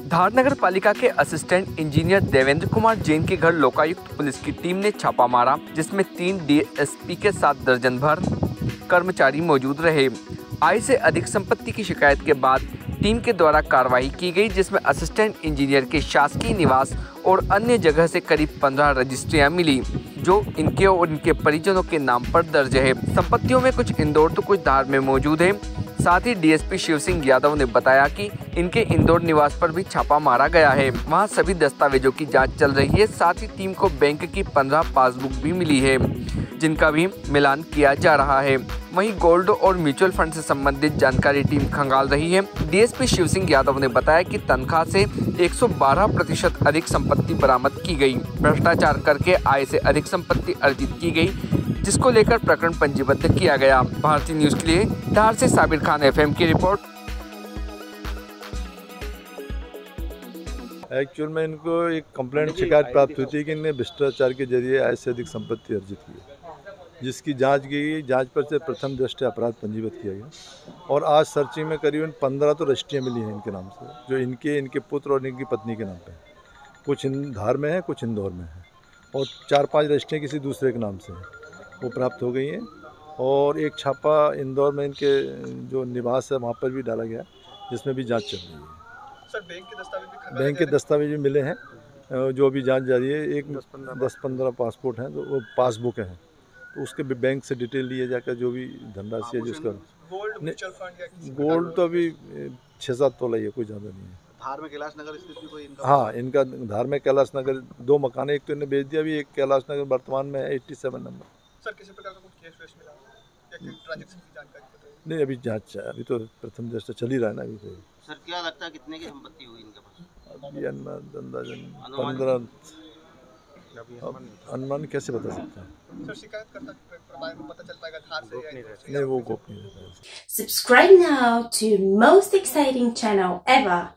धार नगर पालिका के असिस्टेंट इंजीनियर देवेंद्र कुमार जैन के घर लोकायुक्त पुलिस की टीम ने छापा मारा, जिसमें 3 डीएसपी के साथ दर्जन भर कर्मचारी मौजूद रहे। आय से अधिक संपत्ति की शिकायत के बाद टीम के द्वारा कार्रवाई की गई, जिसमें असिस्टेंट इंजीनियर के शासकीय निवास और अन्य जगह से करीब 15 रजिस्ट्रियां मिली, जो इनके और इनके परिजनों के नाम पर दर्ज है। संपत्तियों में कुछ इंदौर तो कुछ धार में मौजूद है। साथ ही डीएसपी शिव सिंह यादव ने बताया कि इनके इंदौर निवास पर भी छापा मारा गया है। वहां सभी दस्तावेजों की जांच चल रही है। साथ ही टीम को बैंक की 15 पासबुक भी मिली है, जिनका भी मिलान किया जा रहा है। वहीं गोल्ड और म्यूचुअल फंड से संबंधित जानकारी टीम खंगाल रही है। डीएसपी शिव सिंह यादव ने बताया कि तनख्वाह से 112% अधिक संपत्ति बरामद की गई। भ्रष्टाचार करके आय से अधिक संपत्ति अर्जित की गई, जिसको लेकर प्रकरण पंजीबद्ध किया गया। भारतीय न्यूज के लिए धार से साबिर खान एफएम की रिपोर्ट। एक्चुअल में इनको एक कंप्लेंट शिकायत प्राप्त हुई थी कि इन्हें भ्रष्टाचार के जरिए आय से अधिक संपत्ति अर्जित की है, जिसकी जांच की गई। जांच पर से प्रथम दृष्टया अपराध पंजीबद्ध किया गया और आज सर्चिंग में करीबन 15 तो रजिस्ट्रियाँ मिली हैं इनके नाम से, जो इनके पुत्र और इनकी पत्नी के नाम पे हैं। कुछ धार में है, कुछ इंदौर में है और 4-5 रजिस्ट्रियाँ किसी दूसरे के नाम से हैं, वो प्राप्त हो गई हैं। और एक छापा इंदौर में इनके जो निवास है वहाँ पर भी डाला गया, जिसमें भी जाँच चल रही है। सर, बैंक के दस्तावेज भी मिले हैं, जो अभी जांच जारी है। एक 10-15 पासपोर्ट हैं, तो वो पासबुक हैं, तो उसके भी बैंक से डिटेल लिए जाकर जो भी धनराशि है जिसका गोल्ड तो अभी 6-7 तोला ही है, कोई ज़्यादा नहीं है। धार में कैलाश नगर स्थित भी कोई हाँ, इनका धार में कैलाश नगर 2 मकान, एक तो इन्हें बेच दिया, अभी एक कैलाश नगर वर्तमान में है 87 नंबर। सर, किसी प्रकार का कुछ केस मिला या ट्रांजैक्शन की जानकारी? नहीं, अभी जांच है, अभी तो प्रथम दृष्टया चल ही रहा है ना अभी। तो सर, क्या लगता है कितने की संपत्ति हुई इनके पास? अभी अंदाजन 15। अनुमान कैसे बता सकते हैं? सर, शिकायतकर्ता के बारे में पता चल पाएगा धार से या नहीं, वो गोपनीय रहता है। Subscribe now to most exciting channel ever.